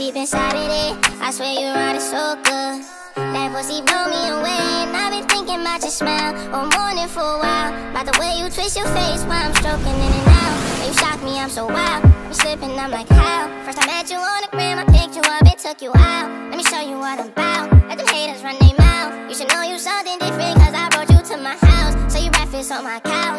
deep inside of it. I swear you ride it so good. That pussy blow me away, and I've been thinking about your smile all morning for a while. About the way you twist your face while I'm stroking in and out. When you shock me, I'm so wild. I'm slipping, I'm like how? First I met you on the gram, I picked you up and took you out. Let me show you what I'm about. Let them haters run their mouth. You should know you something different, cause I brought you to my house. So you breakfast on my couch.